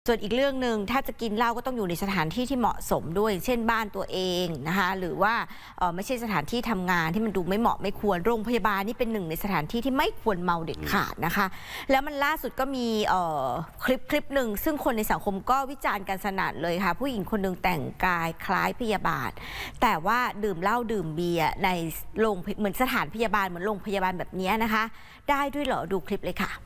ส่วนอีกเรื่องหนึ่งถ้าจะกินเหล้าก็ต้องอยู่ในสถานที่ที่เหมาะสมด้วยเช่นบ้านตัวเองนะคะหรือว่าไม่ใช่สถานที่ทำงานที่มันดูไม่เหมาะไม่ควรโรงพยาบาลนี่เป็นหนึ่งในสถานที่ที่ไม่ควรเมาเด็ดขาดนะคะแล้วมันล่าสุดก็มีคลิปหนึ่งซึ่งคนในสังคมก็วิจารณ์กันสนั่นเลยค่ะผู้หญิงคนหนึ่งแต่งกายคล้ายพยาบาลแต่ว่าดื่มเหล้าดื่มเบียร์ในโรงเหมือนสถานพยาบาลเหมือนโรงพยาบาลแบบนี้นะคะได้ด้วยเหรอดูคลิปเลยค่ะ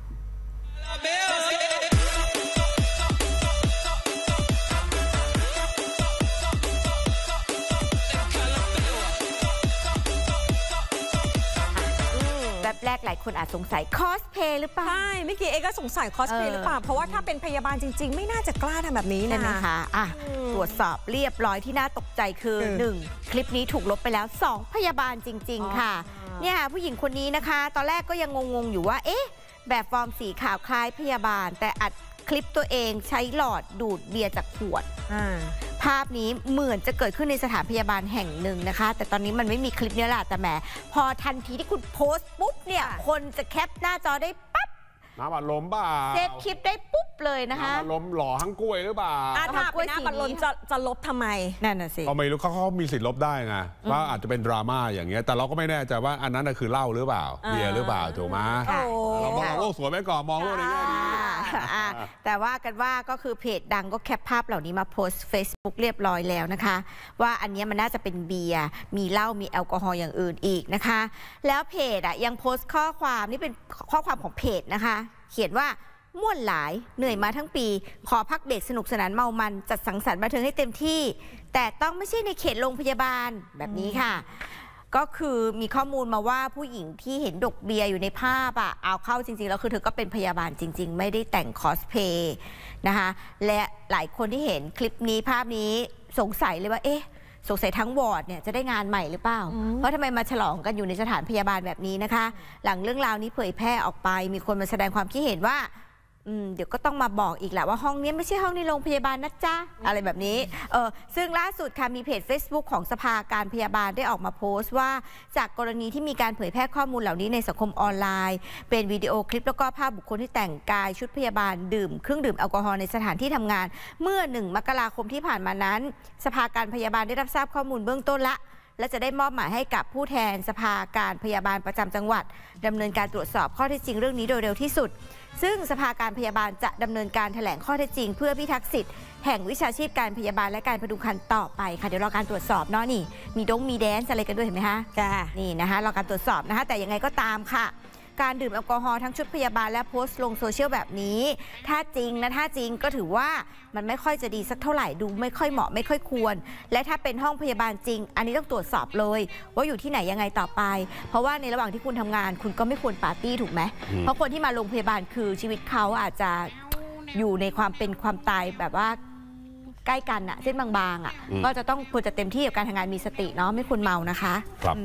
แบบแรกหลายคนอาจสงสัยคอสเพย์หรือเปล่าใช่เมื่อกี้เอก็สงสัยคอสเพย์หรือเปล่าเพราะว่าถ้าเป็นพยาบาลจริงๆไม่น่าจะกล้าทำแบบนี้นะนะคะตรวจสอบเรียบร้อยที่น่าตกใจคือ1คลิปนี้ถูกลบไปแล้ว2พยาบาลจริงๆค่ะเนี่ยผู้หญิงคนนี้นะคะตอนแรกก็ยังงงๆอยู่ว่าเอ๊ะแบบฟอร์มสีขาวคล้ายพยาบาลแต่อัดคลิปตัวเองใช้หลอดดูดเบียร์จากขวดภาพนี้เหมือนจะเกิดขึ้นในสถานพยาบาลแห่งหนึ่งนะคะแต่ตอนนี้มันไม่มีคลิปนี้แหละแต่แหมพอทันทีที่คุณโพสต์ปุ๊บเนี่ยคนจะแคปหน้าจอได้ปั๊บน้ำอัดลมบ้าเซฟคลิปได้ปุ๊บเลยนะคะน้ำอัดลมหล่อทั้งกล้วยหรือเปล่าถ้าเป็นน้ำอัดลมจะลบทำไมนั่นน่ะสิเขาไม่รู้เขามีสิทธิ์ลบได้ไงว่าอาจจะเป็นดราม่าอย่างเงี้ยแต่เราก็ไม่แน่ใจว่าอันนั้นคือเหล้าหรือเปล่าเบียร์หรือเปล่าถูกไหมเรามองโลกสวยไปก่อนมองโลกในแง่ดีแต่ว่ากันว่าก็คือเพจดังก็แคปภาพเหล่านี้มาโพสต์ Facebook เรียบร้อยแล้วนะคะว่าอันนี้มันน่าจะเป็นเบียร์มีเหล้ามีแอลกอฮอล์อย่างอื่นอีกนะคะแล้วเพจยังโพสต์ข้อความนี่เป็นข้อความของเพจนะคะเขียนว่าม่วนหลายเหนื่อยมาทั้งปีขอพักเบรกสนุกสนานเมามันจัดสังสรรค์บันเทิงให้เต็มที่แต่ต้องไม่ใช่ในเขตโรงพยาบาลแบบนี้ค่ะก็คือมีข้อมูลมาว่าผู้หญิงที่เห็นดกเบียร์อยู่ในภาพเอาเข้าจริงๆแล้วคือเธอก็เป็นพยาบาลจริงๆไม่ได้แต่งคอสเพย์นะคะและหลายคนที่เห็นคลิปนี้ภาพนี้สงสัยเลยว่าเอ๊ะสงสัยทั้งวอร์ดเนี่ยจะได้งานใหม่หรือเปล่าเพราะทำไมมาฉลองกันอยู่ในสถานพยาบาลแบบนี้นะคะหลังเรื่องราวนี้เผยแพร่ออกไปมีคนมาแสดงความคิดเห็นว่าเดี๋ยวก็ต้องมาบอกอีกแหละว่าห้องนี้ไม่ใช่ห้องในโรงพยาบาลนะจ๊ะอะไรแบบนี้ซึ่งล่าสุดค่ะมีเพจ Facebook ของสภาการพยาบาลได้ออกมาโพสต์ว่าจากกรณีที่มีการเผยแพร่ข้อมูลเหล่านี้ในสังคมออนไลน์เป็นวิดีโอคลิปแล้วก็ภาพบุคคลที่แต่งกายชุดพยาบาลดื่มเครื่องดื่มแอลกอฮอล์ในสถานที่ทำงานเมื่อ1 มกราคมที่ผ่านมานั้นสภาการพยาบาลได้รับทราบข้อมูลเบื้องต้นละและจะได้มอบหมายให้กับผู้แทนสภาการพยาบาลประจำจังหวัดดำเนินการตรวจสอบข้อเท็จจริงเรื่องนี้โดยเร็วที่สุดซึ่งสภาการพยาบาลจะดำเนินการแถลงข้อเท็จจริงเพื่อพิทักษ์สิทธิ์แห่งวิชาชีพการพยาบาลและการพดุงครรภ์ต่อไปค่ะเดี๋ยวรอการตรวจสอบเนาะนี่มีแดนซ์อะไรกันด้วยเห็นไหมคะนี่นะคะรอการตรวจสอบนะคะแต่ยังไงก็ตามค่ะการดื่มแอลกอฮอล์ทั้งชุดพยาบาลและโพสต์ลงโซเชียลแบบนี้ถ้าจริงก็ถือว่ามันไม่ค่อยจะดีสักเท่าไหร่ดูไม่ค่อยเหมาะไม่ค่อยควรและถ้าเป็นห้องพยาบาลจริงอันนี้ต้องตรวจสอบเลยว่าอยู่ที่ไหนยังไงต่อไปเพราะว่าในระหว่างที่คุณทำงานคุณก็ไม่ควรปาร์ตี้ถูกไหมเพราะคนที่มาโรงพยาบาลคือชีวิตเขาอาจจะอยู่ในความเป็นความตายแบบว่าใกล้กันเส้นบางๆก็จะต้องควรจะเต็มที่กับการทำงานมีสติเนาะไม่ควรเมานะคะครับ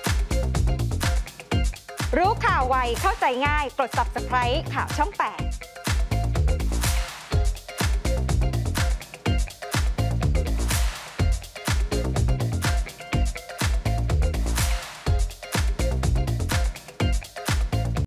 รู้ข่าวไวเข้าใจง่ายกด Subscribe ข่าวช่อง 8